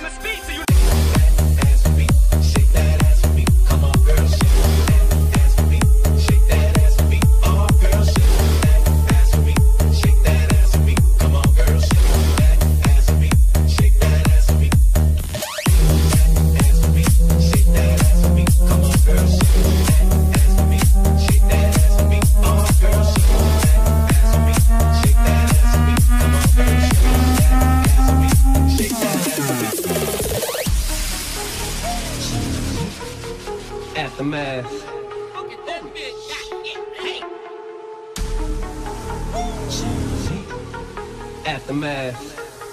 the speed so you Aftermath. Aftermath.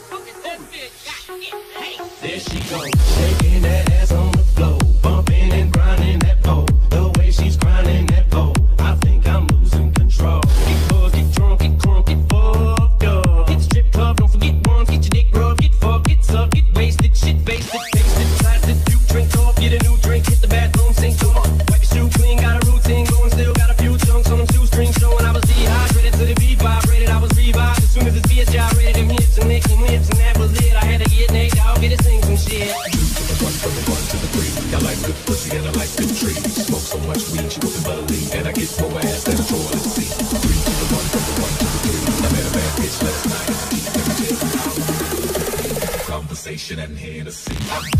There she goes, shaking that ass on the floor, bumping and grinding that pole. The way she's grinding that pole, I think I'm losing control. Get buzzed, get drunk, get crunk, get fucked up. Hit the strip club, don't forget once, get your dick rubbed, get fucked, get sucked, get wasted, shit faced it, tasted, blasted, you drink off, get a new drink, hit the bathroom, sink off. Wipe your shoe clean, got a routine going, still got a few chunks on them shoestrings showing I was dehydrated till the beat vibrated, I was revived as soon as this bitch gyrated them hips and necks and lips and that was it. I had to get naked, I'll get it, sing some shit. From the 1 to the 3, I like good pussy and I like good trees. Smoke so much weed, she whooping bubbly, and I get more ass than a toilet seat. 3 to the 1, from the 1 to the 3. I met a bad bitch last night. Let me tell you how. Conversation and Hennessy.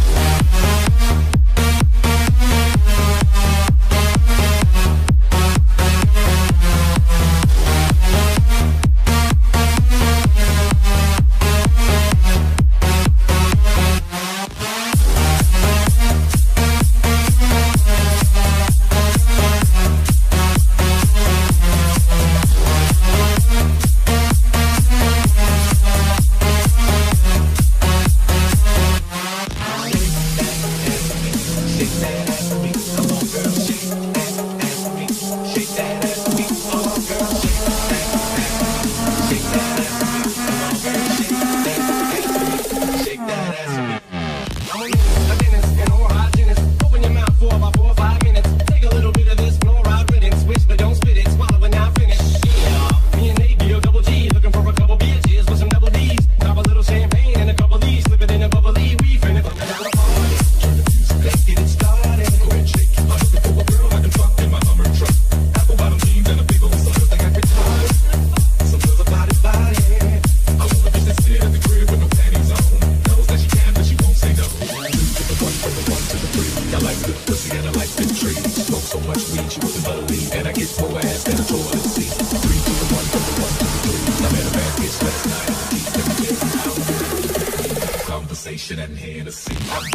And Hennessy.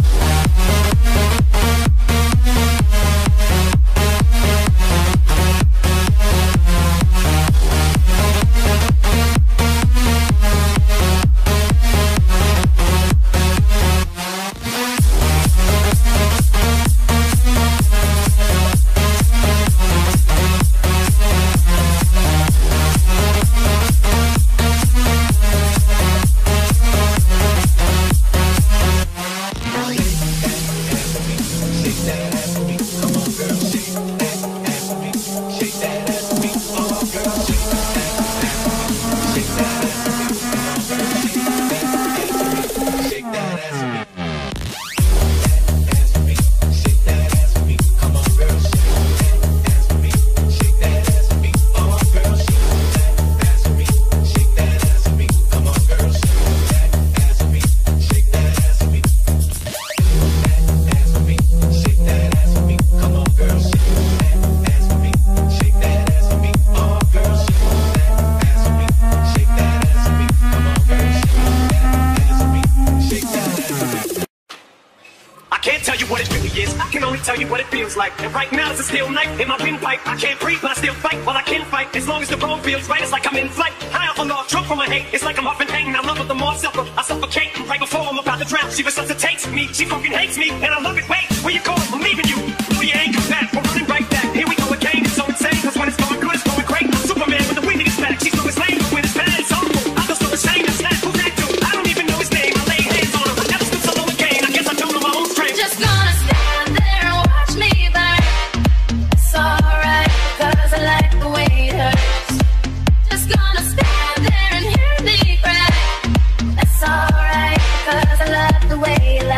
Tell you what it feels like. And right now it's a steel knife in my windpipe. I can't breathe, but I still fight. Well, I can fight as long as the road feels right. It's like I'm in flight. High off a log, drunk from my hate. It's like I'm huffing pain. I love it the more I suffer. I suffocate right before I'm about to drown. She resuscitates me. She fucking hates me, and I love it. Wait, where you going? I'm leaving you. No, you ain't come back. We're running right back. Here we go again. It's so insane. Cause when it's going good, it's going great. I'm Superman with the wind in his back. She's strong as lame, but when it's bad, it's awful. I feel so ashamed. That's that. Who's that dude? I don't even know his name. I lay hands on him. I never stood solo again. I guess I don't know my own strength. Just gonna stand there and watch me burn. It's alright, cause I like the way it hurts. Just gonna stand there and hear me cry. That's alright, cause I love the way you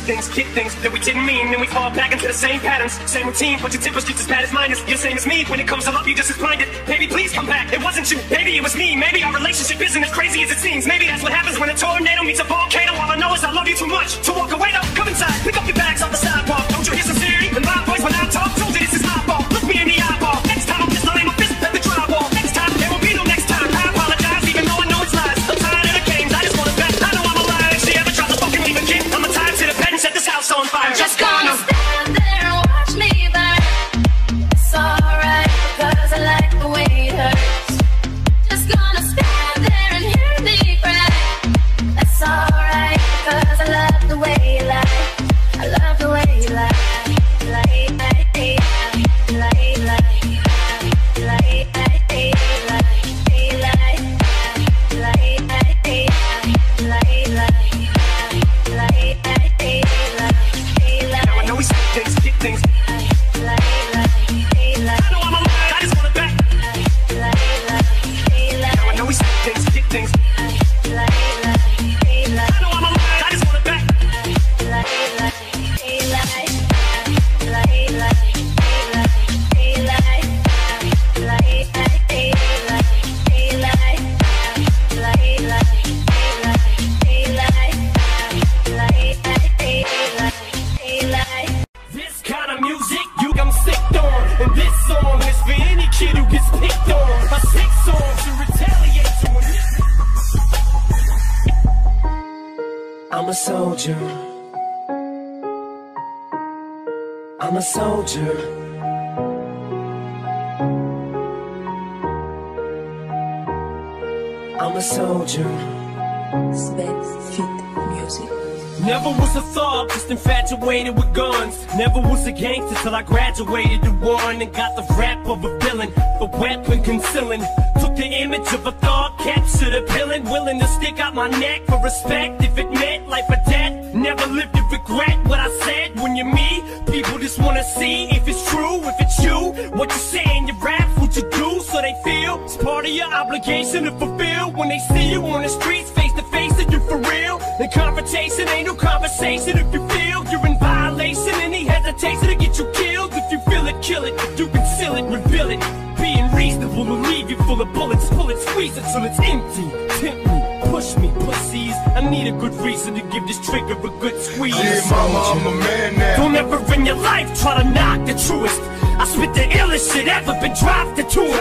things, kick things that we didn't mean, and we fall back into the same patterns, same routine, but your temper's just as bad as mine is. You're same as me, when it comes to love, you just as blinded. Baby, please come back, it wasn't you, maybe it was me. Maybe our relationship isn't as crazy as it seems. Maybe that's what happens when a tornado meets a volcano. All I know is I love you too much to walk away. Now come inside, pick up your bags off the sidewalk. Don't you hear sincerity in my voice when I talk? Told you this is my fault, look me in the eyeball. Next time I'm just laying my fist at the drywall. Next time, there will be no next time. I apologize, even though I know it's lies. I'm tired of the games, I just wanna bet. I know I'm a liar, if she ever tries to fucking leave again, I'ma tie her to the bed and set this house on fire. Just gonna stand there and watch me burn. It's alright, because I like the way it hurts. Just gonna stand there and hear me cry. That's alright, because I love the way you lie. I love the way you lie. Now I know we say things, kick things. I know I'm a liar, I just wanna bet. Now I know we say things, kick things. I know I'm a liar, I just wanna bet. This kind of music, you I'm sick on. And this song is for any kid who gets picked on. A sick song to retaliate to when I'm a soldier. I'm a soldier. I'm a soldier. Never was a thug, just infatuated with guns. Never was a gangster till I graduated to one and got the rap of a villain, the weapon concealing. Took the image of a thug, captured a villain, willing to stick out my neck for respect if it meant life or death. Never lived to regret what I said. When you're me, people just wanna see if it's true, if it's you. What you say in your rap, what you do, so they feel it's part of your obligation to fulfill. When they see you on the streets, face to face, that you for real. The confrontation ain't no conversation. If you feel you're in violation, any hesitation to get you killed. If you feel it, kill it. If you conceal it, reveal it. Being reasonable will leave you full of bullets. Pull it, squeeze it till it's empty. Tempt me, push me, pussies. I need a good reason to give this trigger a good squeeze. Yeah, mama, I'm a man now. Don't ever in your life try to knock the truest. I spit the illest shit ever been dropped into it.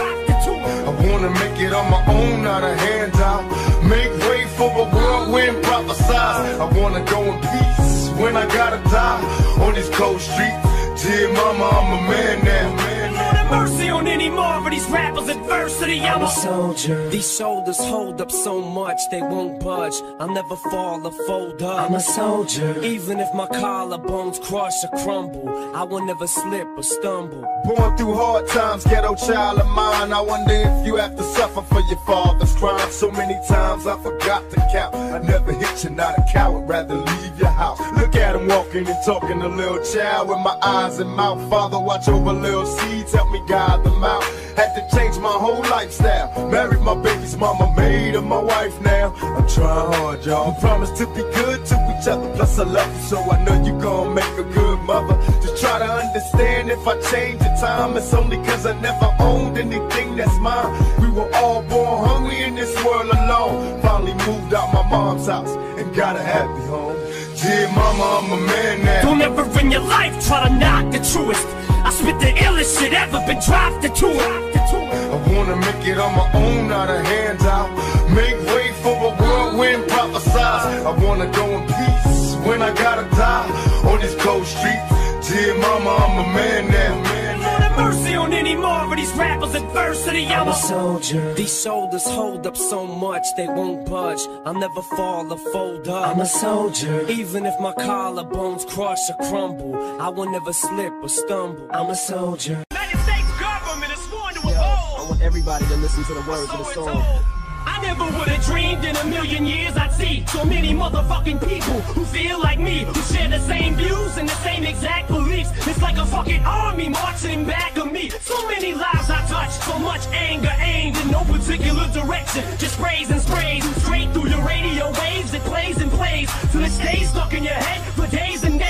I wanna make it on my own, not a handout. Make way for a whirlwind prophesize. I wanna go in peace when I gotta die on these cold streets. Dear mama, I'm a man now. Lord have mercy on any more of these rappers' adversity. I'm a soldier. These shoulders hold up so much they won't budge. I'll never fall or fold up. I'm a soldier. Even if my collarbones crush or crumble, I will never slip or stumble. Born through hard times, ghetto child of mine. I wonder if you have to suffer for your father's crime. So many times I forgot to count. I never hit you, not a coward, rather leave your house. Look at him walking and talking, a little child with my eyes and mouth. Father, watch over little seeds, help me guide them out. Had to change my whole lifestyle. Married my baby's mama, made her my wife now. I'm trying hard, y'all. Promise to be good to each other. Plus I love you, so I know you gon' make a good mother. Just try to understand if I change the time, it's only cause I never owned anything that's mine. We were all born hungry in this world alone. Finally moved out my mom's house and got a happy home. Dear mama, I'm a man now. Don't ever in your life try to knock the truest. I spit the illest shit ever been dropped into it. I wanna make it on my own, not a handout. Make way for a whirlwind prophesize. I wanna go in peace when I gotta die on these cold streets. Dear mama, I'm a man now. Lord have mercy on any more of these rappers' adversity. I'm a soldier. These shoulders hold up so much they won't budge. I'll never fall or fold up. I'm a soldier. Even if my collarbones crush or crumble, I will never slip or stumble. I'm a soldier. United States government is sworn to uphold. I want everybody to listen to the words of the song. I never would have dreamed in a million years I'd see so many motherfucking people who feel like me, who share the same views and the same exact beliefs. It's like a fucking army marching back of me. So many lives I touched, so much anger aimed in no particular direction. Just sprays and sprays straight through your radio waves. It plays and plays till it stays stuck in your head for days and days.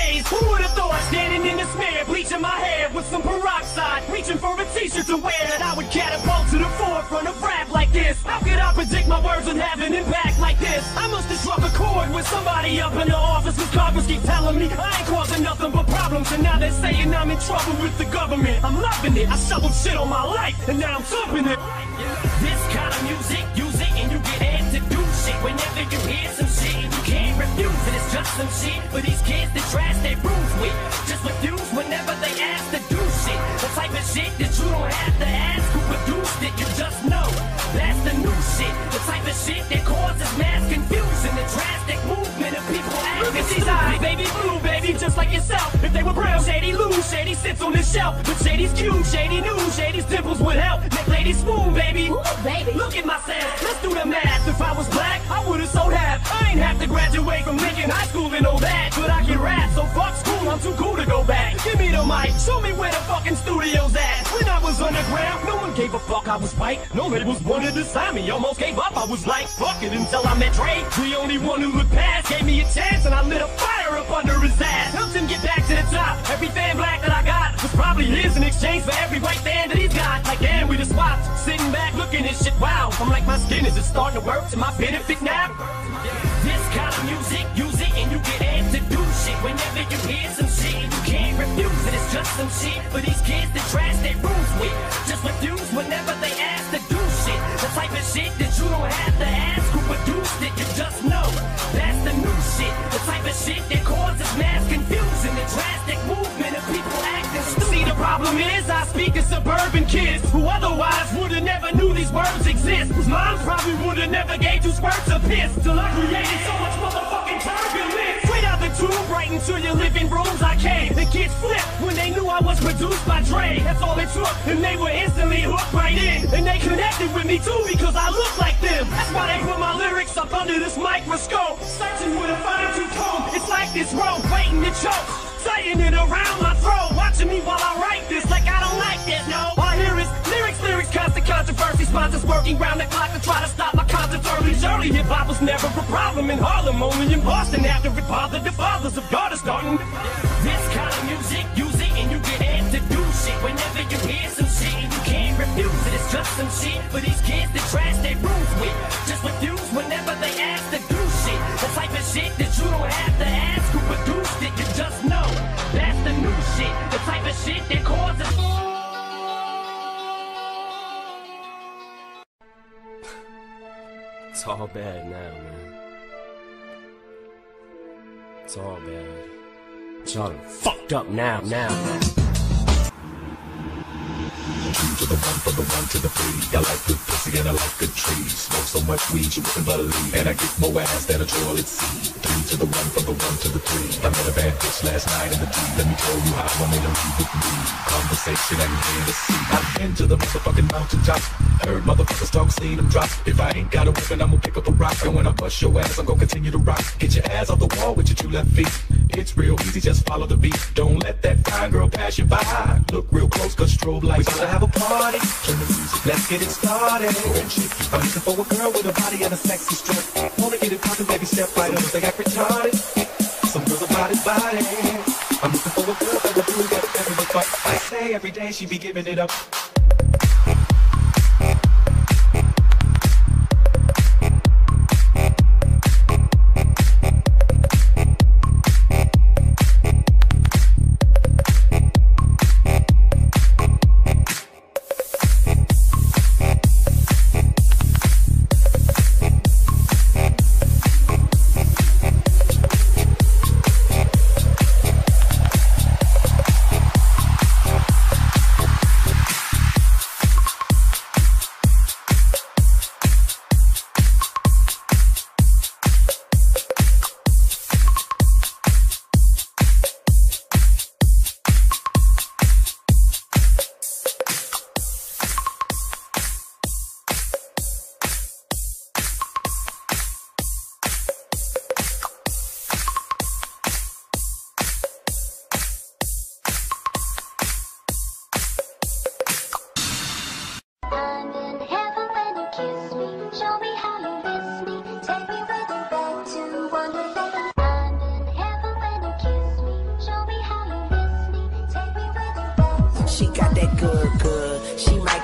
was aware that I would catapult to the forefront of rap like this. How could I predict my words would have an impact like this? I must have struck a chord with somebody up in the office, cause Congress keep telling me I ain't causing nothing but problems. And now they're saying I'm in trouble with the government. I'm loving it, I shoveled shit on my life, and now I'm thumping it. This kind of music, use it and you get amped to do shit. Whenever you hear some shit and you can't refuse it, it's just some shit for these kids that trash their rooms with. Just refuse whenever they ask to do shit. The type of shit that you don't have to ask who produced it, you just know. That's the new shit. The type of shit that causes mass confusion. The drastic movement of people acting. Look at these eyes, baby, blue, baby, just like yourself. If they were brown, shady lose, shady sits on this shelf. But shady's cute, shady news, shady's dimples would help. Make ladies swoon, baby. Ooh, baby. Look at myself, let's do the math. If I was black, I would've so have. I ain't have to graduate from Lincoln High School and all that. But I can rap, so fuck school, I'm too cool to go back. Give me the mic, show me where the fucking studio's at. When I was underground, no one gave a fuck I was white. No labels wanted to sign me, almost gave up. I was like, fuck it until I met Dre. The only one who looked past, gave me a chance, and I lit a fire up under his ass. Helped him get back to the top. Every fan black that I got was probably his in exchange for every white fan that he's got. Like damn, we just swapped. Sitting back looking at shit, wow. I'm like, my skin is it starting to work to my benefit now? This kind of music, use it and you get amped to do shit. Whenever you hear some shit and you can't refuse it, it's just some shit for these kids that trash their rooms with. Just refuse whenever they ask to do shit. The type of shit that you don't have to ask who produced it, you just know. That's the new shit. The type of shit that causes mass confusion. The drastic movement of people acting stupid. See, the problem is I speak to suburban kids who otherwise would've never knew these words exist. Whose moms probably would've never gave 2 squirts of piss till I created so much motherfucking turbulence. Straight out the tube, right into your living rooms I came. The kids flipped when they knew I was produced by Dre. That's all it took, and they were instantly hooked right in. And they connected with me too because I look like them. That's why they put my lyrics up under this microscope. Searching with a fine-tooth comb. It's like this rope waiting to choke. Tighten it around my throat, watching me while I write this like I don't like this, no. All I hear is lyrics, constant controversy. Sponsors working round the clock to try to stop my concerts early. Early hip-hop was never a problem in Harlem, only in Boston after it bothered the fathers of God is starting. This kind of music, use it and you get amped to do shit. Whenever you hear some shit and you can't refuse it, it's just some shit for these kids that trash their rooms with. Just refuse whenever they ask to do shit. The type of shit that you don't have to ask who produced it, you just know. That's the new shit, the type of shit that causes. It's all bad now, man. It's all bad. It's all fucked up now. To the one, from the one to the three. I like good pussy and I like good trees. Smoke so much weed you wouldn't believe. And I get more ass than a toilet seat. 3 to the 1, from the 1 to the 3. I met a bad bitch last night in the G. Let me tell you how I made her leave with me. Conversation and Hennessy. I've been to the motherfucking mountaintop. Heard motherfuckers talk, seen them drop. If I ain't got a weapon, I'ma pick up a rock. And when I bust your ass, I'm gonna continue to rock. Get your ass off the wall with your 2 left feet. It's real easy, just follow the beat. Don't let that fine girl pass you by. Look real close, cause strobe lights. We gotta have a party. Turn the music, let's get it started. I'm looking for a girl with a body and a sexy strut. Wanna get it poppin', baby, step right up. They got retarded. Some girls are body. I'm looking for a girl that will do that every fuck. I say every day she be giving it up.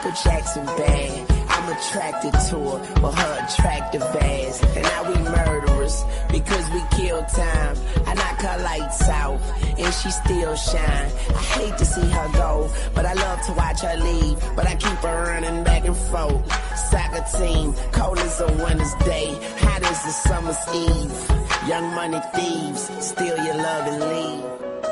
Michael Jackson bad. I'm attracted to her with her attractive ass. And now we murderers because we kill time. I knock her lights out and she still shine. I hate to see her go, but I love to watch her leave. But I keep her running back and forth. Soccer team, cold as a winter's day, hot as a summer's eve. Young money thieves, steal your love and leave.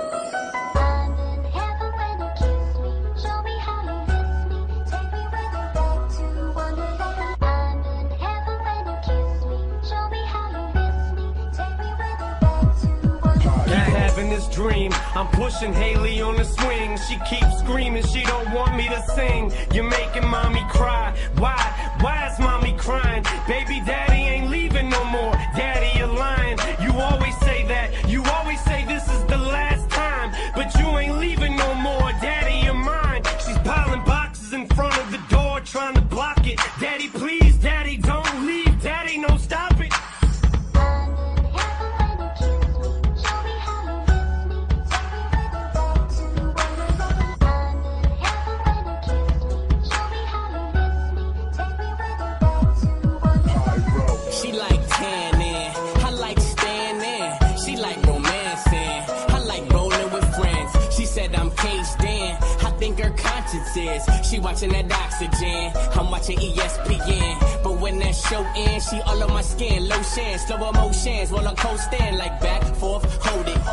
Dream. I'm pushing Haley on the swing. She keeps screaming, she don't want me to sing. You're making mommy cry. Why is mommy crying? Baby daddy ain't leaving no more. Daddy, you're lying. You always say that. You always say this is the last time. But you ain't leaving no more. Daddy, you're mine. She's piling boxes in front of the door, trying to block it. Daddy, please. Daddy, don't leave. Daddy, no, stop it. She watching that oxygen, I'm watching ESPN. But when that show ends, she all on my skin. Lotion, slow emotions, while I'm coasting like back, forth, hold it.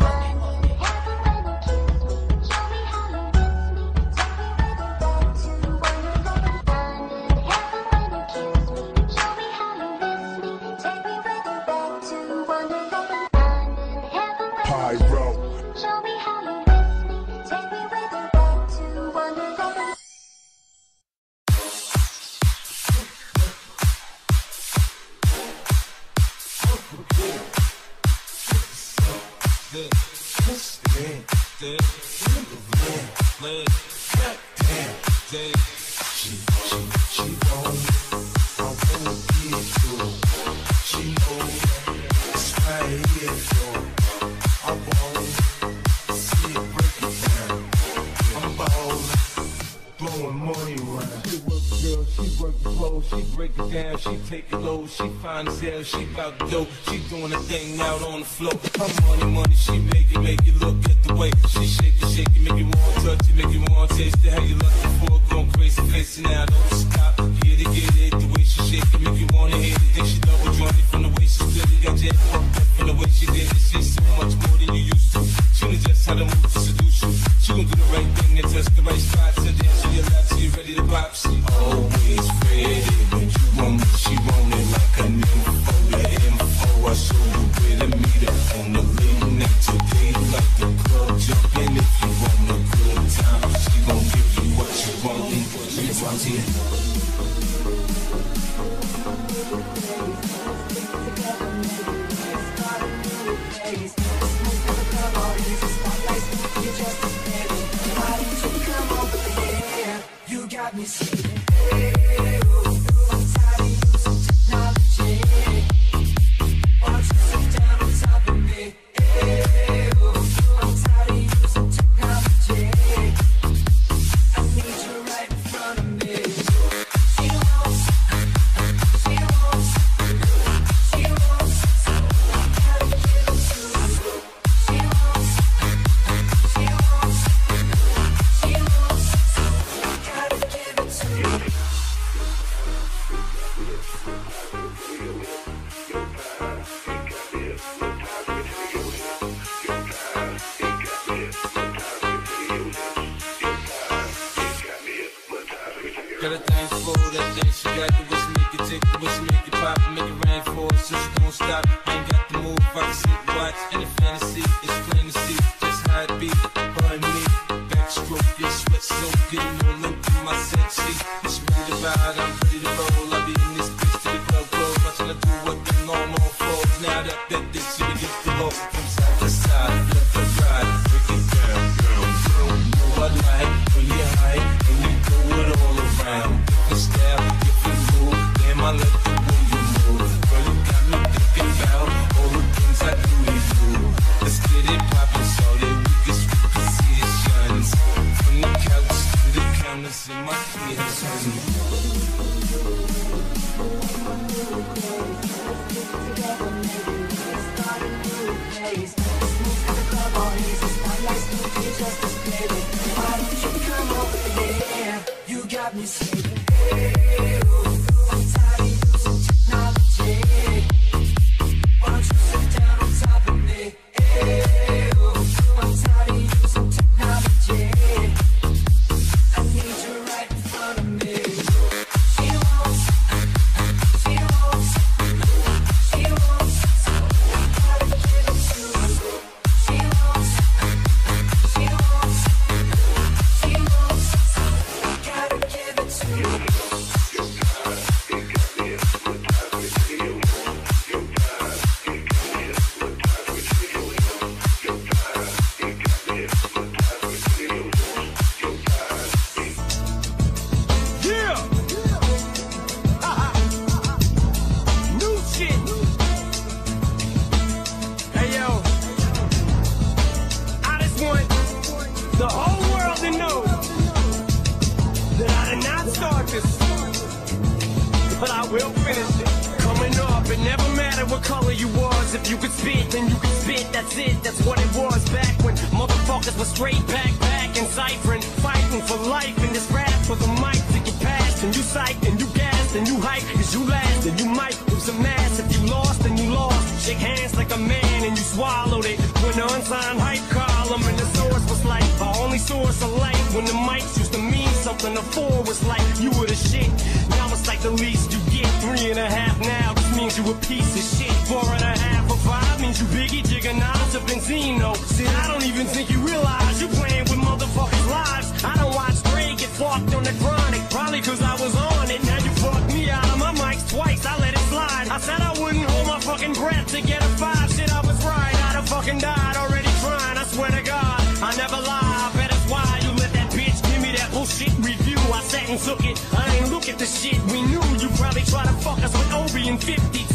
She bout to go, she doing a thing out on the floor. Her money, she make it look at the way she shake it, make you want to touch it, make you want to taste it. How you love it for, going crazy, facing now, don't stop. Here to get it, the way she shake it, make you want to hit it. Then she double joint it from the way she split it, got jet fucked up from the way she did it. She's so much more than you used to. She knows just how to move to seduce you. She gon' do the right thing and touch the right spots, and then she relax, she ready to pop. She always ready when you want it, she want it like a nympho. I show you where to meet her on the late night today. Like the club jumping if you want a good time. She gon' give you what you want and what you want here. You got me singing, hey, oh, I'm tired of using technology. Why don't you sit down on top of me? Hey, oh, I'm tired of using technology. I need you right in front of me. She wants, so I gotta give it to her. She wants, so I gotta give it to her. Got a thing for that thing, she got the wish, make it tick, the wish, make it pop, make it rain for us, so she don't stop. I ain't got the move, I can sit, watch, any fantasy, it's plain to see, just how it be, her and me, backstroke, your sweat soaking, all into my sexy, it's ready to ride, I'm ready to roll, I'll be in this bitch till the club close, watching her do what the normal falls, now that this she begin to go, from side to side, left to right, break it down, girl, know I like, when you're high, and you go it all around, different style, different move, damn I like the way you move, girl you got me thinking about all the things I do to you, me say, hey, oh, I'm tired of using technology. Why don't you sit down on top of me? Hey, oh, I'm tired of using technology. I need you right in front of me. She wants, she wants, she wants, so I gotta give it to her. She wants, she wants, she wants, so I gotta give it to her. Yeah! New shit! Hey yo, I just want the whole world to know that I did not start this, but I will finish it. Coming up, it never mattered what color you was. If you could spit, then you could spit, that's it, that's what it was. Back when motherfuckers were straight back and ciphering, fighting for life in this rap for the mic to get past. And you psyched, and you gassed, and you hyped, cause you last, and you might lose some mass. If you lost, then you lost. Shake hands like a man, and you swallowed it. When the unsigned hype column and the source was like the only source of light. When the mics used to mean something, the 4 was like you were the shit. Now it's like the least you get. 3.5 now, this means you a piece of shit. 4.5 or 5 means you Biggie, Jigga, to Benzino. See, I don't even think you realize you playing with motherfuckers' lives. I don't watch Dre get fucked on the chronic, probably cause I was on it. Now you fucked me out of my mics twice, I let it slide. I said I wouldn't hold my fucking breath to get a 5. Shit, I was right, I'd have fucking died already trying. I swear to God, I never lie. I bet it's why you let that bitch give me that bullshit review. I sat and took it, I ain't look at the shit. We knew you probably try to fuck us with Obi in 52.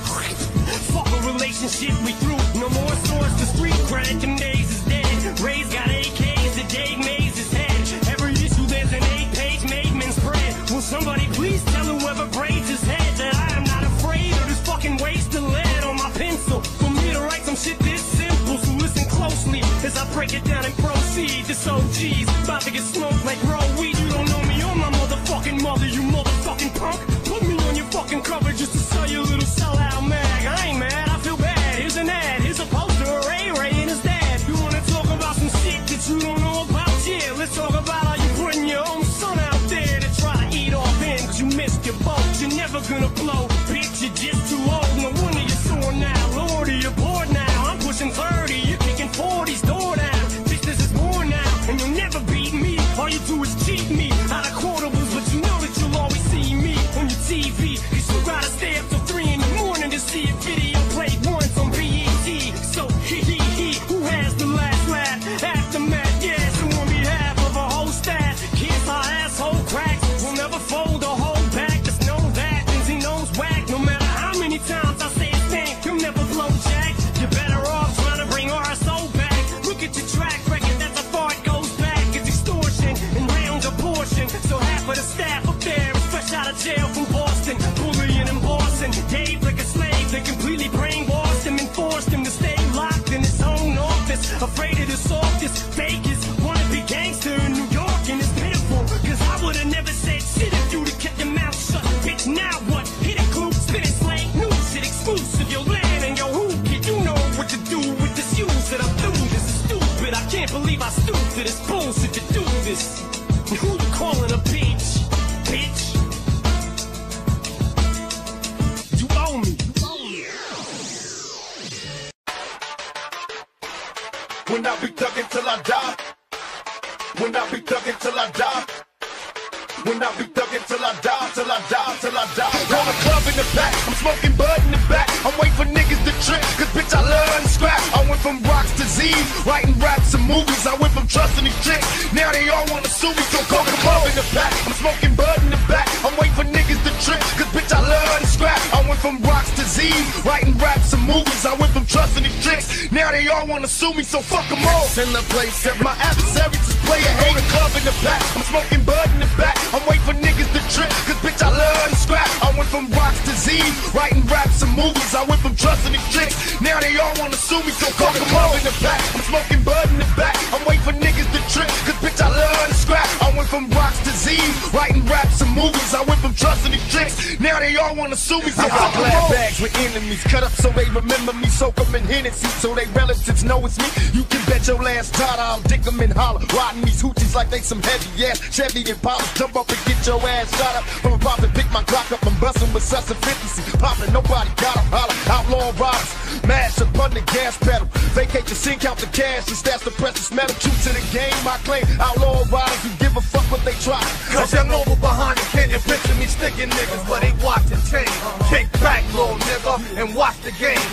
Fuck a relationship we threw. No more source to street credit, them days is dead. Ray's got AKs, the Dave Mays is head. Every issue there's an 8-page Maidman spread. Will somebody please tell whoever braids his head that I am not afraid of this fucking waste of lead on my pencil. For me to write some shit this simple, so listen closely as I break it down and proceed. This OG's about to get smoked like raw weed. You don't know me or my motherfucking mother, you motherfucking punk. Put me on your fucking cover just to sell your little sellout mag. I ain't mad, I feel bad. Here's an ad, here's a poster of Ray and his dad. You wanna talk about some shit that you don't know about? Yeah, let's talk about how you putting your own son out there to try to eat off in, cause you missed your boat. You're never gonna blow, bitch, you're just too old. No wonder you're sore now, Lordy, you're bored now. I'm pushing 30, you're kicking 40's door down. Bitch, this is more now, and you'll never beat me. All you do is cheat me out of quotables, but you know that you'll always see me on your TV. Cause you gotta stay up till 3 in the morning to see a video played once on BET. So, who has the last laugh? Aftermath, yeah, so on behalf of a whole staff, kiss our asshole cracks. We'll never fold or hold back, just know that Lindsay knows whack. No matter how many times I say his name, he'll never blow jack. You're better off trying to bring our soul back. Look at your track record, that's how far it goes back. It's extortion and round your portion. So half of the staff up there is fresh out of jail from Boston, bullying and bossing. Dave like a slave, they completely brainwashed him and forced him to stay locked in his own office. Afraid of the softest, fakest, wanna be gangster in New York, and it's pitiful. Cause I would've never said shit if you'd have kept your mouth shut. Bitch, now what? Hit it, clue, spin it, slang, new shit exclusive. Your land and your hoop, kid, you know what to do with this use that I'm through. This is stupid, I can't believe I stooped to this bullshit to do this. And who you calling a bitch? Bitch? You owe me. When I be thugging till I die. When I be thugging till I die. When I be thugging till I die, till I die, till I die. Roll a club in the back, I'm smoking bud in the back. I'm waiting for niggas to trip, cause bitch I love and scrap. I went from rocks to Z's, writing raps and movies. I went from trusting these chicks, now they all wanna sue me. So roll a club in the back, I'm smoking bud in the back. I'm waiting for niggas to trip, cause bitch I love and scrap. I went from rocks to Z's, writing raps and movies. I went from trusting these chicks, now they all wanna sue me. So fuck them all. In the place, my adversaries just play a hate. Roll a club in the back, I'm smoking bud in the back. I'm waiting for niggas to trip, cause bitch I love and scrap. I went from rocks to Z's, writing raps and movies. I went from trusting these chicks, now they all wanna sue me. So fuck them all. In the back, I'm smoking bud in the back. I'm waiting for niggas to trip, cause bitch I love and scrap. I went from rocks to Z's, writing raps Now they all wanna sue me, so I got glad bags with enemies cut up so they remember me, soak them in Hennessy so they relatives know it's me. You can bet your last dollar I'll dick them and holler, riding these hoochies like they some heavy ass Chevy and Impala. Jump up and get your ass shot up. I'm about to pick my Glock up and bustin' with such a 50. Poppin', nobody got 'em, holler. Outlaw riders, mash up on the gas pedal. Vacate the scene, count the cash, and stash the precious metal. True to the game, I claim. Outlaw riders who give a fuck what they try. Cause young over behind it, can you picture me sticking niggas, but they watching change. Kick back, little nigga, and watch the game.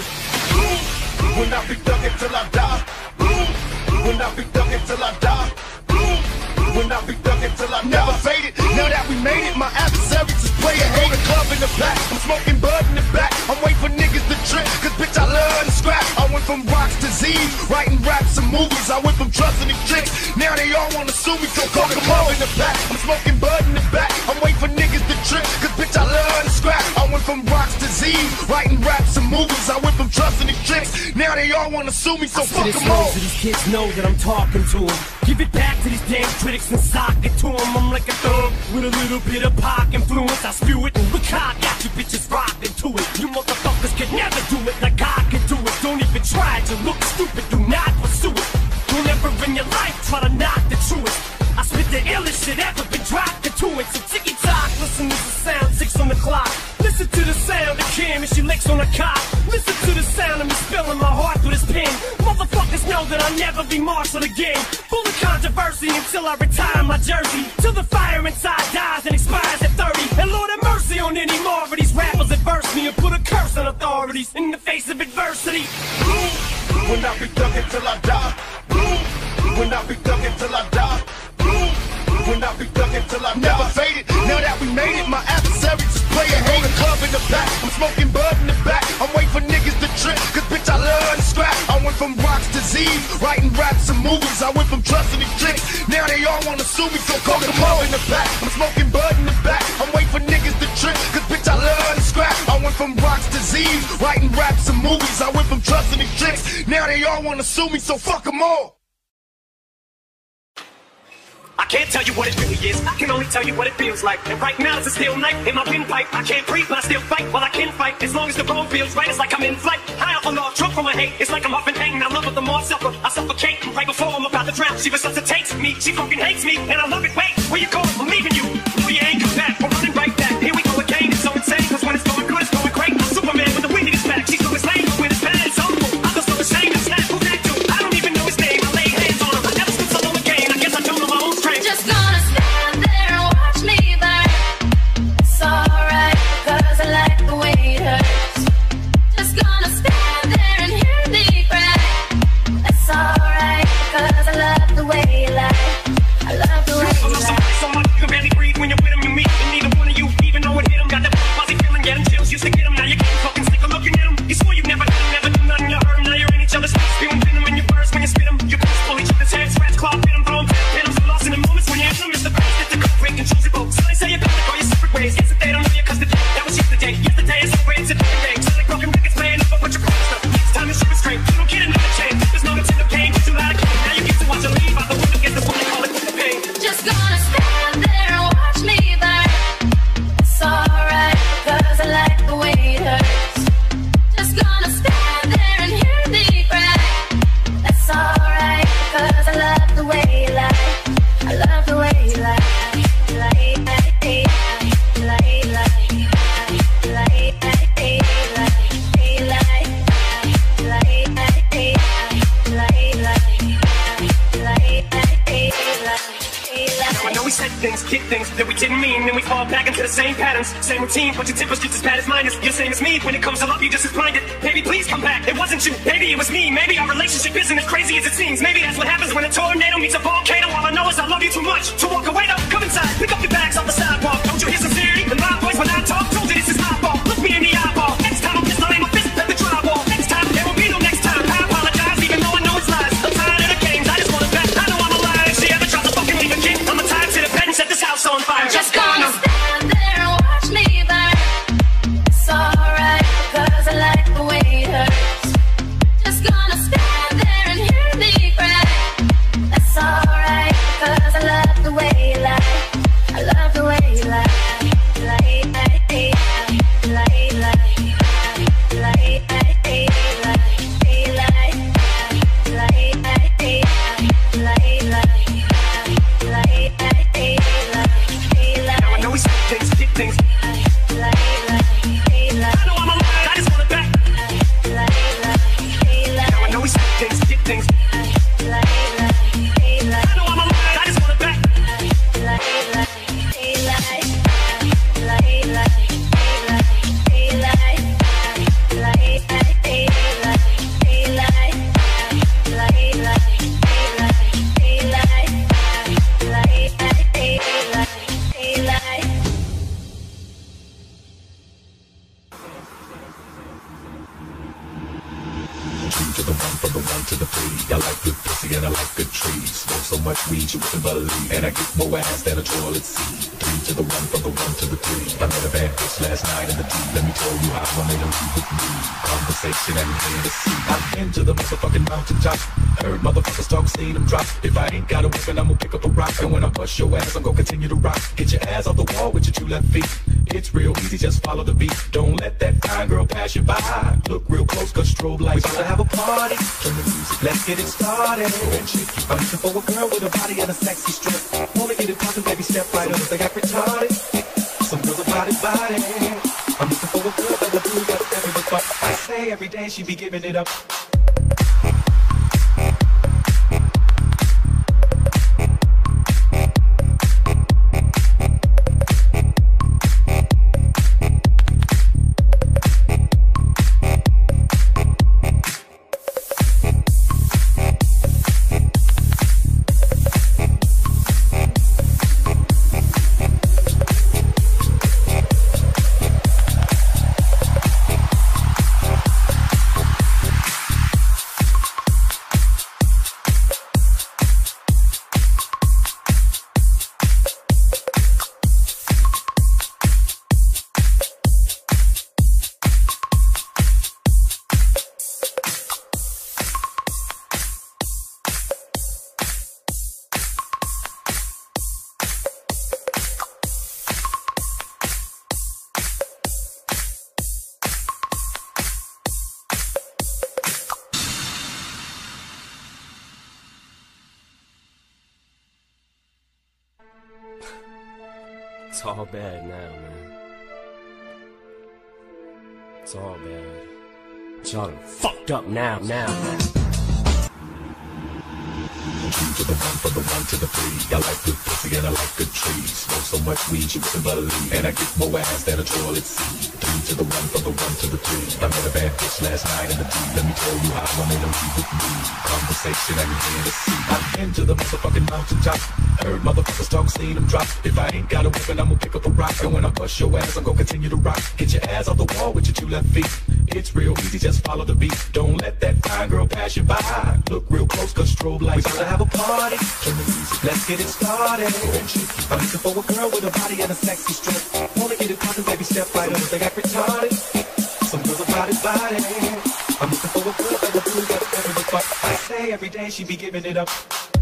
When I be thuggin' till I die. When I be thuggin' till I die. When I be thuggin' till I never faded. Now that we made it, my adversaries is playin'. Hold the club in the back, I'm smoking bud in the back. I'm waiting for niggas to trip, cause bitch I love to scrap. I went from rocks to Z's, writing raps and movies. I went from trusting the chicks, now they all wanna sue me. So fuck them all in the back, I'm smoking bud in the back. I'm waiting for niggas to trip, cause bitch I love to scrap. I went from rocks to Z's, writing raps and movies. I went from trusting the chicks, now they all wanna sue me. So fuck them all. So these kids know that I'm talking to them. Give it back to these damn critics and sock it to them. I'm like a thug with a little bit of pop influence. I spew it and look how I got you bitches rockin' to it. You motherfuckers can never do it like I can do it. Don't even try to look stupid, do not pursue it. Don't ever in your life try to knock the truest. I spit the illest shit ever been dropped into it. So ticky tock, listen to the sound, 6 on the clock. Listen to the sound of Kim as she licks on a cop. Listen to the sound of me spilling my heart through this pen. Motherfuckers know that I'll never be marshaled again. Full of controversy until I retire my jersey. Till the fire inside dies and expires at 30. And Lord have mercy on any more of these rappers that verse me and put a curse on authorities in the face of adversity. When I be thuggin' till I die. When I be thuggin' till I die. When I be thuggin' till I never faded. Now that we made it, my adversaries is playin'. Hold the club in the back, I'm smoking bud in the back. I'm waiting for niggas to trip, cause bitch I love to scrap. I went from rocks to Z's, writing raps and movies. I went from trusting the chicks, now they all wanna sue me. So hold the club in the back, I'm smoking bud in the back. I'm waiting for niggas to trip, cause bitch I love to scrap. I went from rocks to Z's, writing raps and movies. I went from trusting the chicks, now they all wanna sue me. So fuck them all. I can't tell you what it really is, I can only tell you what it feels like. And right now it's a still night in my windpipe. I can't breathe but I still fight, well I can fight. As long as the road feels right, it's like I'm in flight. High off a log, drunk from my hate, it's like I'm huffing pain. I love it the more I suffer, I suffocate. Right before I'm about to drown, she resuscitates me. She fucking hates me, and I love it. Wait, where you going? I'm leaving you. No, you ain't come back, we're running right back. Here we go again, it's so insane, cause when it's going good, it's going great. I'm Superman with the wind in his back. She's so insane, when it's bad, it's awful. I feel so ashamed and snap, who's that dude? I don't even know his name, I lay hands on him. I never stood solo again, I guess I don't know my own strength. Just gonna stand there and watch me burn. It's alright, cause I like the way it hurts. Just gonna stand there and hear me cry. That's alright, cause I love the way you lie. I love the way you lie. So much you can barely breathe when you're with him, you meet. And neither one of you even know what hit him. Got that fuzzy feeling, getting chills, used to get him. Now you can't fucking stick a looking at him. You swore you never did him, never do nothing, you heard him. Now you're in each other's face, spewing venom in your words when you spit him. You both pull each other's head, scratch, claw, pin him, throw him, pin him. So lost in the moments when you're in them, it's the face that the cook break controls your boat. So they say you're gonna go your separate ways. Yes, if they don't know you, cause the day, that was yesterday. Yesterday is over, it's a different day. So like broken records playing over what you're promised of. It's time to shoot it straight, you don't get another chance. There's no Nintendo game, too loud of game. Now you get to watch her leave out the window, get the one they call it the pain. Just gonna stand there and watch me burn. It's alright, cause I like the way it hurts. Just gonna stand there and hear me cry. That's alright, cause I love the way you lie. I love the way you lie. I know we said things, kick things that we didn't mean, then we fall back into the same patterns, same routine. But your temper's just as bad as mine is. You're same as me. When it comes to love, you just as blinded. Baby, please come back. It wasn't you, baby, it was me. Maybe our relationship isn't as crazy as it seems. Maybe that's what happens when a tornado meets a volcano. All I know is I love you too much to walk away. Though, come inside, pick up your bags off the sidewalk. Don't you hear sincerity in my voice when I talk? Told you this is my fault. Look me in the eyeball. Next time I'll just lay my fist at the drywall. Next time there will be no next time. I apologize, even though I know it's lies. I'm tired of the games. I just want to bet. I know I'm a liar. If she ever tries to fucking leave again, I'm tied to the bed and set this house on fire. Just gonna stand there and watch me burn. It's alright, cause I like the way it hurts. Just gonna stand there and hear me cry. That's alright, cause I love the way you lie. I love the way to the one, from the one to the three. I like good pussy and I like good trees. Smoke so much weed you wouldn't believe. And I get more ass than a toilet seat. 3 to the one, from the one to the three. I met a bad bitch last night in the deep. Let me tell you how I made her leave with me. Conversation and Hennessy. I've been to the motherfucking mountaintop. Heard motherfuckers talk, seen them drop. If I ain't got a weapon, I'ma pick up a rock. And when I bust your ass, I'm gonna continue to rock. Get your ass off the wall with your 2 left feet. It's real easy, just follow the beat. Don't let that fine girl pass you by. Look real close, cause strobe lights. We about to have a party. Turn the music, let's get it started. And shit, I'm looking for a girl with a body and a sexy strip. Wanna get it poppin', baby, step right up. They got retarded. Some girls are body. I'm looking for a girl that the blue got every fuck. I say every day she be giving it up. It's all bad now, man. It's all bad. Y'all done fucked up now. 2 to the one, from the one to the three. I like good pussy and I like good trees. Smoke so much weed you wouldn't believe. And I get more ass than a toilet seat. 3 to the one, from the one to the three. I met a bad bitch last night in the deep. Let me tell you how I made her leave with me. Conversation and Hennessy. I've been to the motherfucking mountaintop. Heard motherfuckers talk, seen them drop. If I ain't got a weapon, I'ma pick up a rock. And when I bust your ass, I'm gonna continue to rock. Get your ass off the wall with your 2 left feet. It's real easy, just follow the beat. Don't let that fine girl pass you by. Look real close, cause strobe lights. We about to have a party. Turn the music, let's get it started. And shit, I'm looking for a girl with a body and a sexy strip. Wanna get it poppin', baby, step right up. They got retarded. Some girls are body. I'm looking for a girl that the blue got every fuck. I say every day she be giving it up.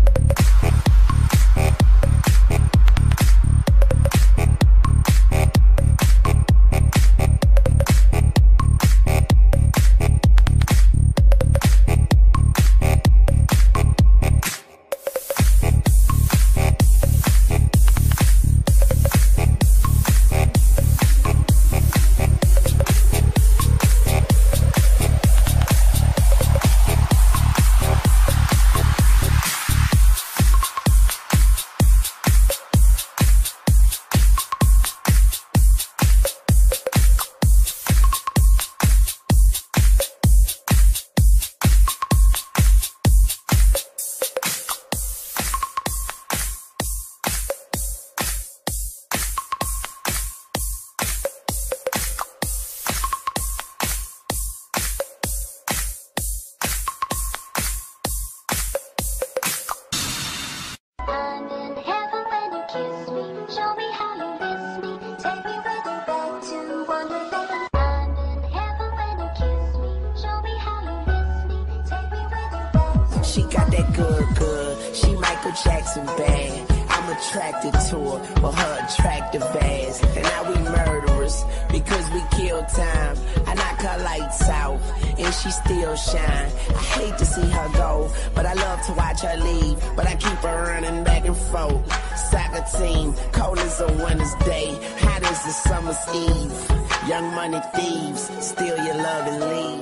She got that good. She Michael Jackson bad. I'm attracted to her for her attractive ass. And now we murderers because we kill time. I knock her lights out and she still shine. I hate to see her go, but I love to watch her leave. But I keep her running back and forth. Soccer team, cold as a winter's day, hot as a summer's eve. Young money thieves, steal your love and leave.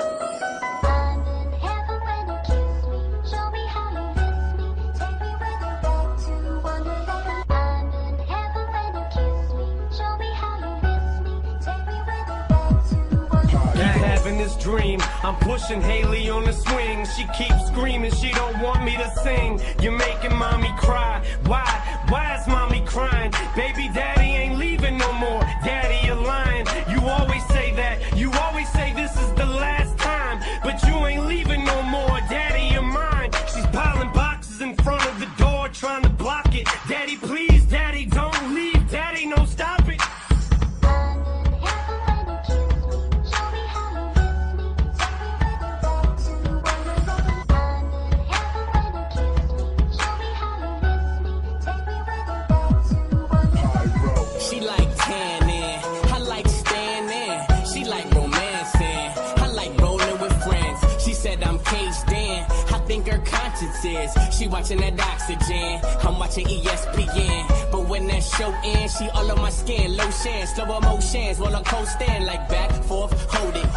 This dream, I'm pushing Haley on the swing. She keeps screaming, she don't want me to sing. You're making mommy cry. Why is mommy crying? Baby daddy ain't leaving no more. Daddy, you're lying. You always say that. You always say this is the last time, but you ain't leaving remixes. She watching that oxygen, I'm watching ESPN. But when that show ends, she all on my skin. Lotion, slow emotions while I'm coasting. Like back, forth, hold it.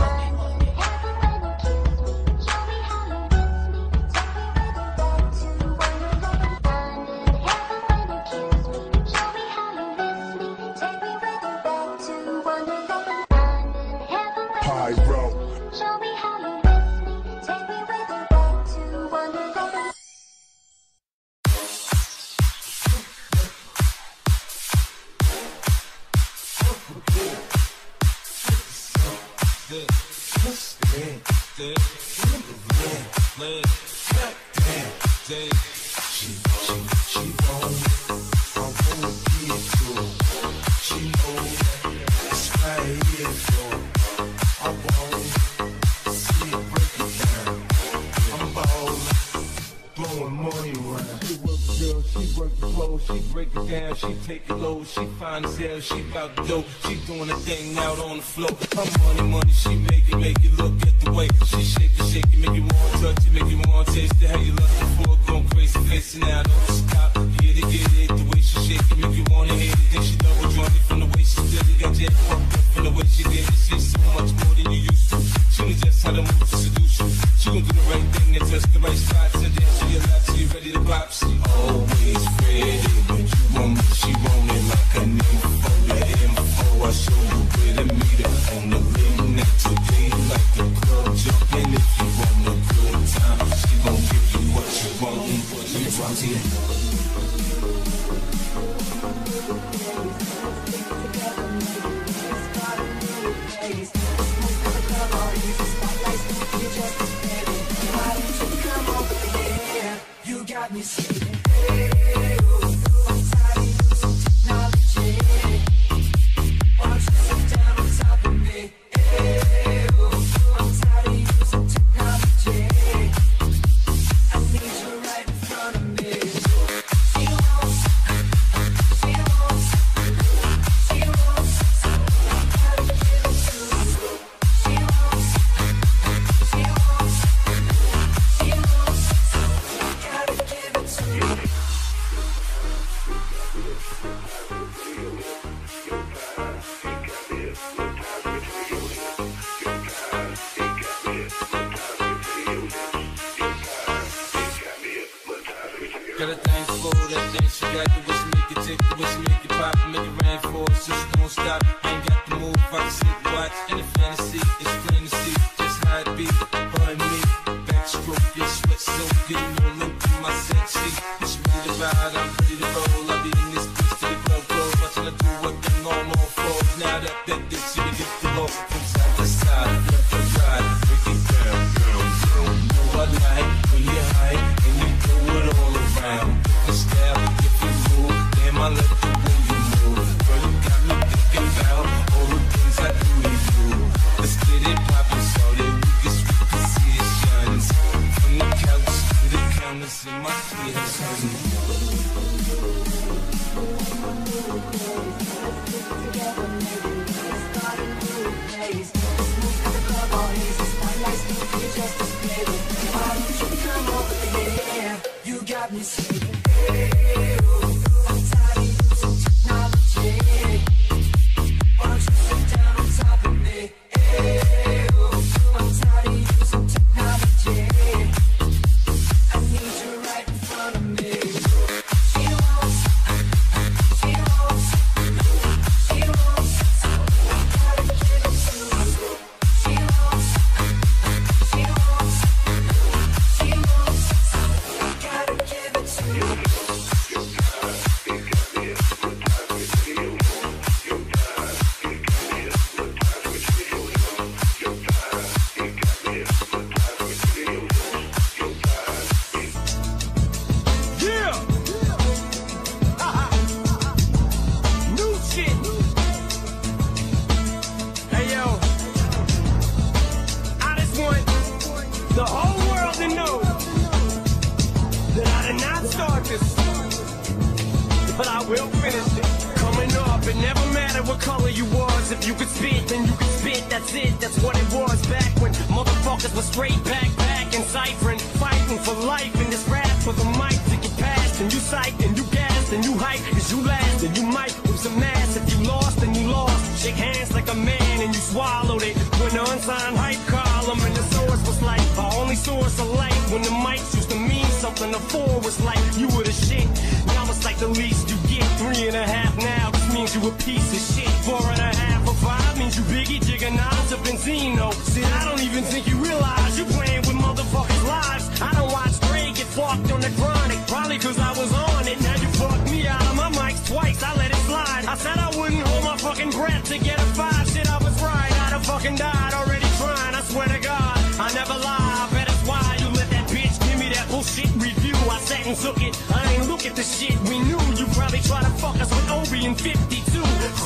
She bout to go, she doing a thing out on the floor. Her money, she make it look at the way she shake it, make you want touch it, make you want taste it. How you love it for, going crazy, facing out, don't stop. Get it, the way she shake it, make you wanna hit it. Then she double jointed from the way she did it, got jacked fucked up from the way she did it. She's so much more than you used to. She knows just how to move to seduce you. She gon' do the right thing and touch the right spots, and then she alive, she ready to pop. She always ready when you want me, she want it like a nympho. I show you where to meet her on the late night today, like the club jumping. If you want a good time, she gon' give you what you want and what you want here. You got me singing, hey, oh, I'm tired of using technology. Why don't you sit down on top of me? Hey, oh, I'm tired of using technology. I need you right in front of me. She wants, she wants, she wants, I gotta give it to you. She wants, she wants, she wants, I gotta give it to you. Got a thing for that thing she got to wish make it tick, to wish make it pop, make it rain for us, just don't stop. Ain't got to move, I can sit, watch, in the fantasy, it's plain to see, just how it be, her and me, backstroke, your sweat soaking, no link through my sexy, it's ready to ride, I'm ready to roll, I'll be in this bitch till the club close, watching her do what thing on all fours, now that this she can get the low, from side to side, left to right, break it down, girl, know I like when you're high, and you throw it all around. The style, if you move, damn, I like the way you move. Girl, you got me thinking about all the things I do to you. Let's get it poppin', so that we can see it shines. From the couch to the counters in my kids, honey. Together, maybe we start a new place. Let's move to the club, all these spotlights, you just display it. Why don't you come over here? You got me singing, hey, oh, I'm tired of using technology. Why don't you sit down on top of me? Hey, oh, I'm tired of using technology. I need you right in front of me. She wants, she wants, she wants, I gotta give it to you. She wants, she wants, she wants, I gotta give it to you. But I will finish it. Coming up, it never mattered what color you was. If you could spit, then you could spit. That's it, that's what it was back when motherfuckers were straight back and ciphering, fighting for life in this you last, and you might lose some ass. If you lost, then you lost. Shake hands like a man and you swallowed it. When the unsigned hype column and the source was like our only source of light. When the mics used to mean something, the 4 was like you were the shit. Now it's like the least you get. 3.5 now, this means you a piece of shit. 4.5 or 5 means you Biggie, Jigga, to Benzino. See, I don't even think you realize you playing with motherfuckers' lives. I don't watch Dre get fucked on the chronic, probably cause I was on it. Now you fucked me out of my mics twice, I let it slide. I said I wouldn't hold my fucking breath to get a 5. Shit, I was right, I'd have fucking died already trying. I swear to God, I never lie. I bet it's why you let that bitch give me that bullshit review. I sat and took it, I ain't look at the shit we knew. You probably try to fuck us with Obi in 52.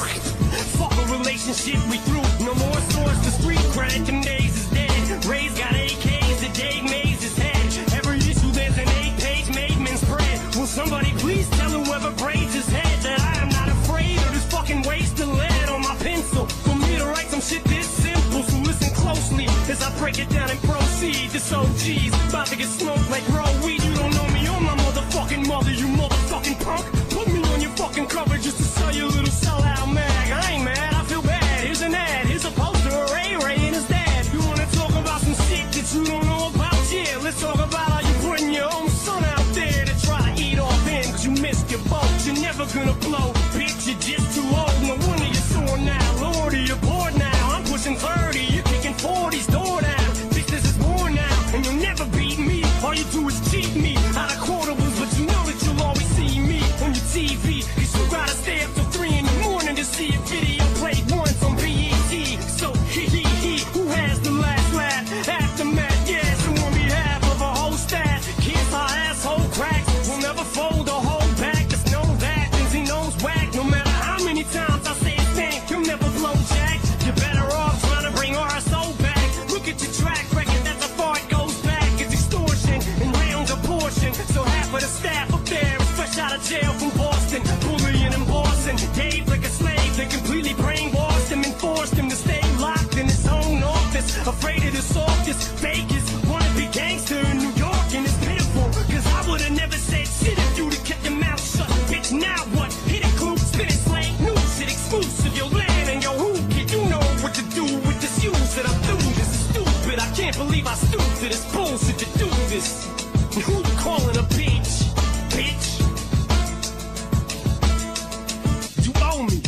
Fuck a relationship we threw. No more source to street credit, them days is dead. Ray's got AKs that Dave Mays his head. Every issue there's an 8-page made-man spread. Will somebody please tell whoever braids his head that I am not afraid of this fucking waste of lead on my pencil. For me to write some shit this simple, so listen closely as I break it down and proceed. This OG's about to get smoked like raw weed. You don't know me or my motherfucking mother, you motherfucking punk. Put me on your fucking cover just to sell your little sellout mag. I ain't mad, I feel bad. Here's an ad, here's a poster of Ray and his dad. You wanna talk about some shit that you don't know about? Yeah, let's talk about how you putting your own son out there to try to eat off him, cause you missed your boat. You're never gonna blow, bitch, you're just too old. No wonder you're sore now, Lordy, you're bored now. I'm pushing 30, you're kicking 40's door down. Bitch, this is war now, and you'll never beat me. All you do is cheat me out of quotables, but you know that you'll always see me on your TV. Cause you gotta stay up till 3 in the morning to see a video played once on BET. So, who has the last laugh? Aftermath, yeah, so on behalf of a whole staff, kiss our asshole cracks. We'll never fold or hold back, just know that. Things he knows whack, no matter how many times I say his name, he'll never blow jack. You're better off trying to bring RSO back. Look at your track record, that's how far it goes back. It's extortion and rounds of portion. So half of the staff up there is fresh out of jail from Boston, bullying and bossing. Dave like a slave, they completely brainwashed him and forced him to stay locked in his own office. Afraid of the softest, fakest, wanna be gangster in New York, and it's pitiful. Cause I would've never said shit if you'd have kept your mouth shut. Bitch, now what? Hit it, clue, spin it, slang, news, it exclusive. Your land and your who, kid, you know what to do with this use that I'm through. This is stupid, I can't believe I stooped to this bullshit to do this. And who you calling a bitch? Bitch, you owe me.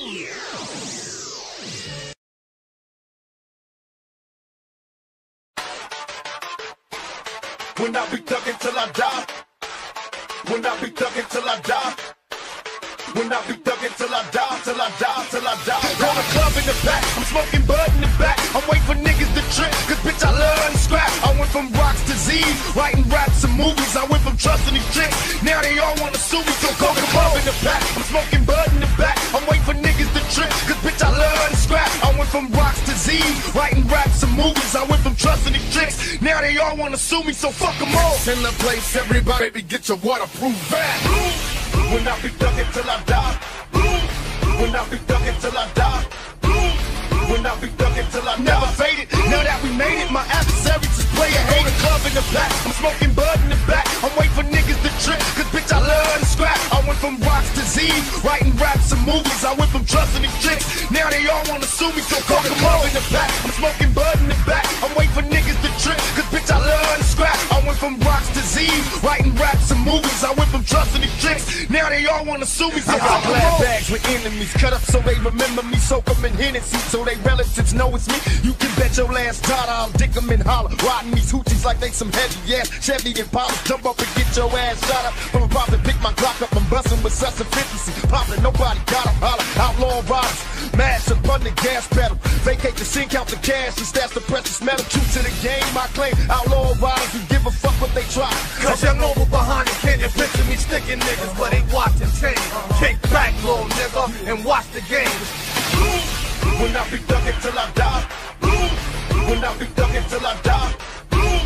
When I be thuggin' till I die. When I be thuggin' till I die. When I be thuggin' till I die, till I die, till I die. Go to club in the back, I'm smoking bud in the back. I'm waiting for niggas to trip, cause bitch I love and scrap. I went from rocks to Z's, writing raps and movies. I went from trusting these chicks, now they all wanna sue me. So go to club in the back, I'm smoking bud in the back. I'm waiting for niggas to trip, cause bitch I love and scrap. I went from rocks to Z's, writing raps and movies. I went from trusting these chicks, now they all wanna sue me. So fuck them all. In the place, everybody, baby, get your waterproof vest. When I be thuggin' till I die. When I be thuggin' till I die. When I be thuggin' till I never faded. Now that we made it, my adversaries just play a hate. Club in the back, I'm smoking bud in the back. I'm waiting for niggas to trip, cause bitch I love and scrap. I went from rocks to Z's, writing raps and movies. I went from trusting these chicks, now they all wanna sue me. So fuck them all in the back, I'm smoking bud in the back. I'm waiting for niggas to trip, cause bitch I love and scrap. I went from rocks to Z's, writing raps and movies. I went from trusting these chicks, now they all wanna sue me. So I got black bags with enemies, cut up so they remember me. Soak them in Hennessy so they relatives know it's me. You can bet your last dollar I'll dick them and holler. Riding these hoochies like they some heavy ass Chevy Impala. Jump up and get your ass shot up. From a pop and pick my Glock up. I'm busting with such efficiency. Popping, nobody got 'em. Holler, outlaw riders. Mash up on the gas pedal. Vacate the scene, count the cash and stash the precious metal. True to the game, I claim. Outlaw riders who give a fuck what they try. Cause young over behind it, can you picture me sticking niggas, but they watching tame. Kick back, little nigga, and watch the game. When I be thuggin' till I die. When I be thuggin' till I die.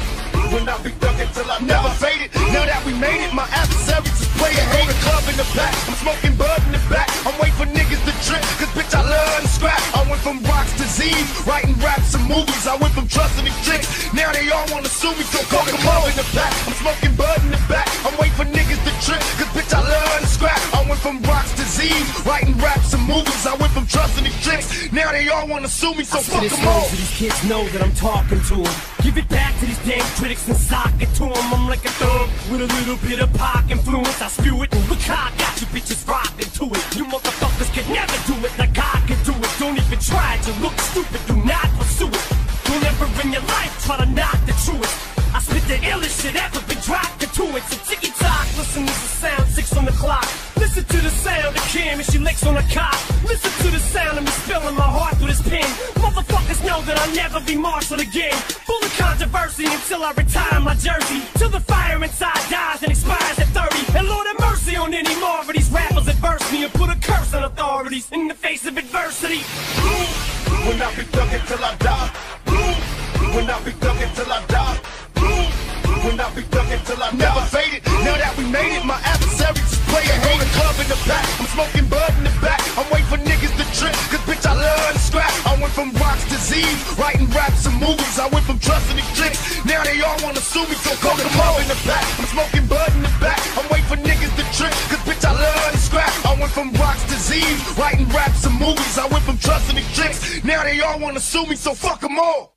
When I be thugging till I never faded. Now that we made it, my adversaries just play a hate. The club in the back, I'm smoking bud in the back. I'm waiting for niggas to trip, cause bitch I love to scrap. I went from rocks to Z's, writing raps and movies. I went from trusting these chicks, now they all wanna sue me. So fuck them all in the back, I'm smoking bud in the back. I'm waiting for niggas to trip, cause bitch I love to scrap. I went from rocks to Z's, writing raps and movies. I went from trusting these chicks, now they all wanna sue me. So fuck them all. So these kids know that I'm talking to them. Give it back to these damn critics and sock it to them. I'm like a thug with a little bit of pop influence. I spew it and look how I got you bitches rocking to it. You motherfuckers can never do it like I can do it. Don't even try to look stupid, do not pursue it. Don't ever in your life try to knock the truest. I spit the illest shit ever been dropped into it. So ticky tock, listen to the sound, 6 on the clock. Listen to the sound of Kim and she licks on the cock. Listen to the sound of me spilling my heart through this pen. Motherfuckers know that I'll never be marshaled again. Full of controversy until I retire my jersey. Till the fire inside dies and expires at 30. And Lord have mercy on any more of these rappers that verse me and put a curse on authorities in the face of adversity. When I be thugging till I die. When I be thugging till I die. When I be thugging till I never faded. Now that we made it, my adversaries just play a hate. The club in the back, I'm smoking bud in the back. I'm waiting for niggas to trip, cause bitch I love to scrap. I went from rocks to Z's, writing raps and movies. I went from trusting these chicks, now they all wanna sue me. So fuck them all in the back, I'm smoking bud in the back. I'm waiting for niggas to trip, cause bitch I love to scrap. I went from rocks to Z's, writing raps and movies. I went from trusting these chicks, now they all wanna sue me. So fuck them all.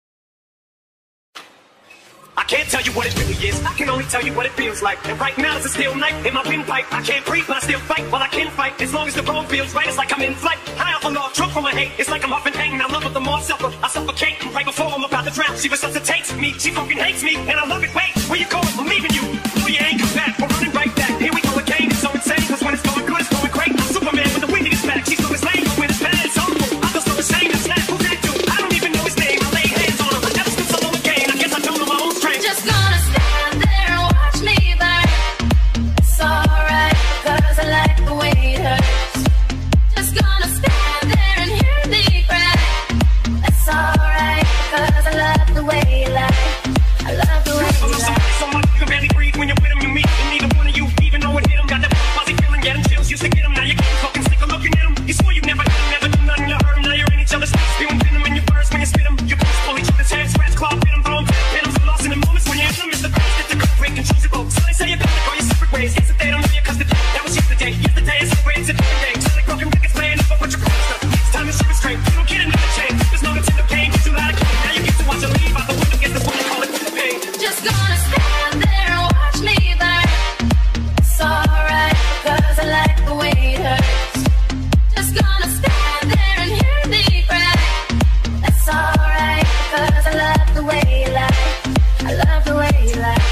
I can't tell you what it really is, I can only tell you what it feels like. And right now it's a still night in my windpipe. I can't breathe, but I still fight. While I can fight, as long as the road feels right, it's like I'm in flight. High off a log, drunk from my hate. It's like I'm huffing pain. I love it the more I suffer. I suffocate right before I'm about to drown. She resuscitates me, she fucking hates me, and I love it. Wait, where you going? I'm leaving you. No, you ain't come back. We're running right back. Here we go again. It's so insane, cause when it's going good, it's going great. I'm Superman with the wind in his back. She's always lame, but when it's bad, it's humble. I feel so ashamed. It's not who's that dude? I don't even know his name. I lay hands on him. I never stood solo again. I guess I don't know my own strength. Just gonna stand there and watch me burn. It's alright, cause I like the way it hurts. Just gonna stand there and hear me cry. That's alright, cause I love the way you lie. I love the way you lie. So much you can barely breathe when you're with him. You meet, and neither one of you even know it hit him. Got that fuzzy feeling, getting chills. Used to get him, now you're getting fucking sick of looking at him. You swore you'd never hit him, never do nothing. You heard him, now you're in each other's face. Spewing venom in your words when you spit him. You both pull each other's hair, scratch, claw, pin him, throw him. Pin him, so lost in the moments when you answer him. It's the first, it's the good break and choose your boat. So they say you're gonna go your separate ways. It's the day, don't know you cause the day, that was yesterday. Yesterday is over, it's a different day. Selling broken records, playing over what you're stuff. It's time to shoot it straight. You don't get another change. There's no Nintendo game, get too loud of game. Now you get to watch her leave out the window, get the one they call it with the pain. Just gonna stand there and watch me burn. It's alright, cause I like the way it hurts. Just gonna stand there and hear me cry. That's alright, cause I love the way you lie. I love the way you lie.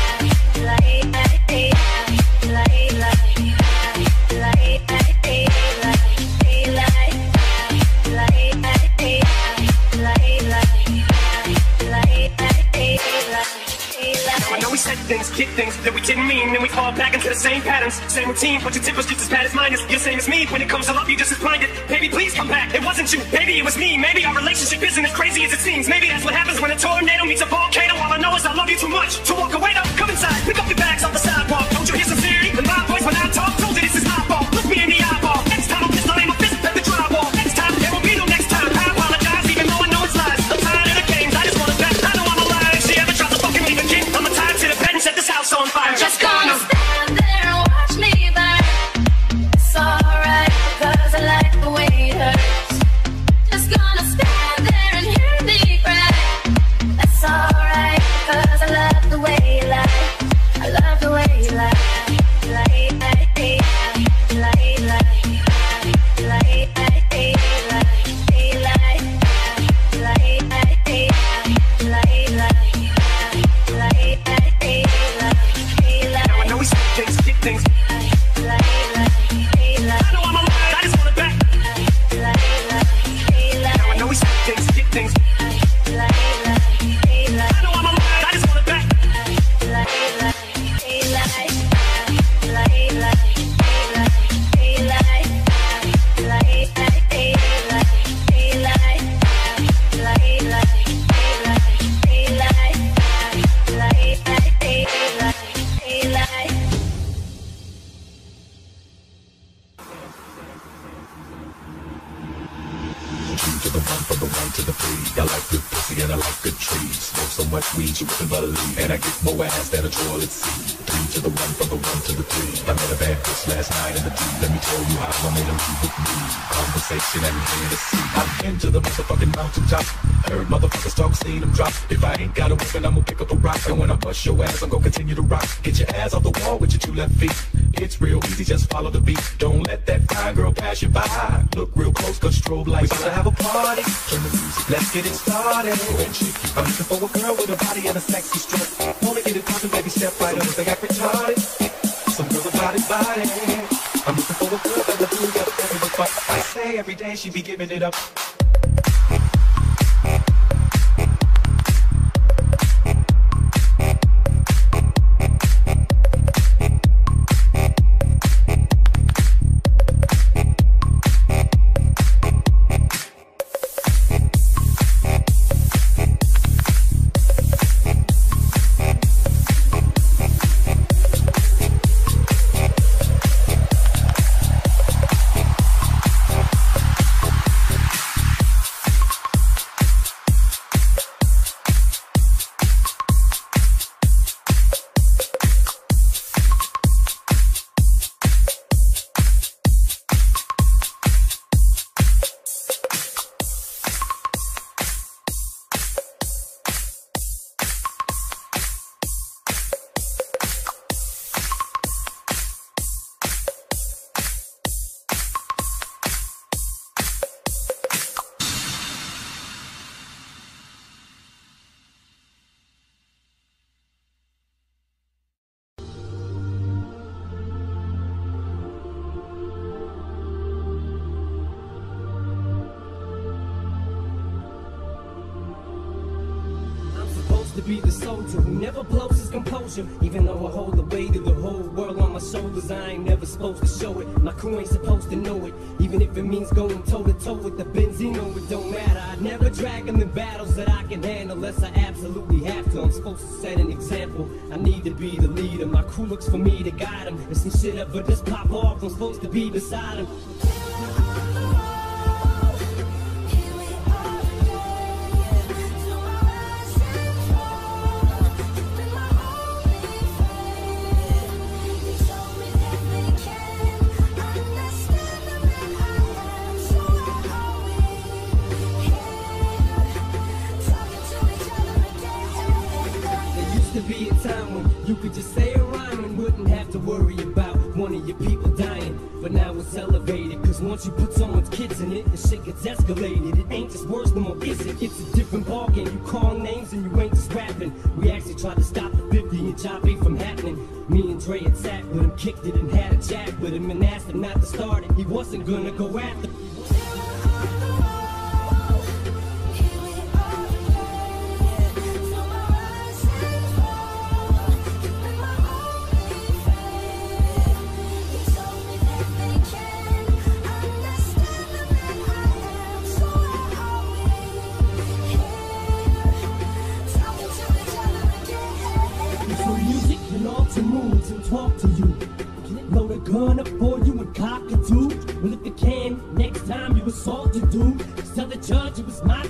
I know we said things, did things that we didn't mean, and we fall back into the same patterns, same routine. But your temper's just as bad as mine is. You're the same as me. When it comes to love, you just as blinded. Baby, please come back. It wasn't you. Maybe it was me. Maybe our relationship isn't as crazy as it seems. Maybe that's what happens when a tornado meets a volcano. All I know is I love you too much to walk away. Now come inside, pick up your bags off the sidewalk. Don't you hear sincerity in my voice when I talk? Told you this is my fault. Look me in the eyeball. Next time I'll pistol aim a fist at the drywall. Next time there won't be no next time. I apologize, even though I know it's lies. I'm tired of the games. I just wanna bet. I know I'm a liar. If she ever tries to fucking leave again, I'ma tie her to the bed and set this house on fire. Just gonna stand there and watch me burn. It's alright, cause I like the way it hurts. Just gonna stand there and hear me cry. That's alright, cause I love the way you lie. I love the way you lie. smoke so much weed you wouldn't believe. And I get more ass than a toilet seat. 3 to the 1 from the 1 to the 3. I met a bad bitch last night in the D. Let me tell you how I made a move with me. Conversation and fantasy. I'm into the motherfucking mountaintop. Heard motherfuckers talk, seen them drop. If I ain't got a weapon, I'm gonna pick up a rock. And when I bust your ass, I'm gonna continue to rock. Get your ass off the wall with your 2 left feet. It's real easy, just follow the beat. Don't let that fine girl pass you by. Look real close, cause strobe lights. We about to have a party. Turn the music, let's get it started. I'm looking for a girl with a body and a sexy stroke. Wanna get it poppin', baby, step right up. They got retarded. Some girls are body. I'm looking for a girl that will do up every fuck. I say every day she be giving it up. Be the soldier who never blows his composure. Even though I hold the weight of the whole world on my shoulders, I ain't never supposed to show it. My crew ain't supposed to know it. Even if it means going toe to toe with the Benzino, it don't matter. I never drag them in battles that I can handle unless I absolutely have to. I'm supposed to set an example. I need to be the leader. My crew looks for me to guide them. If some shit ever just pop off, I'm supposed to be beside them. Be a time when you could just say a rhyme and wouldn't have to worry about one of your people dying. But now it's elevated, cause once you put someone's kids in it, the shit gets escalated. It ain't just words no more, is it? It's a different ballgame. You call names and you ain't just rapping. We actually tried to stop the 50-inch IP from happening. Me and Dre had sat with him, kicked it and had a chat with him and asked him not to start it. He wasn't gonna go after. Moods and talk to you. Load a gun up for you and cock a dude. Well, if you can, next time you assault a dude, just tell the judge it was my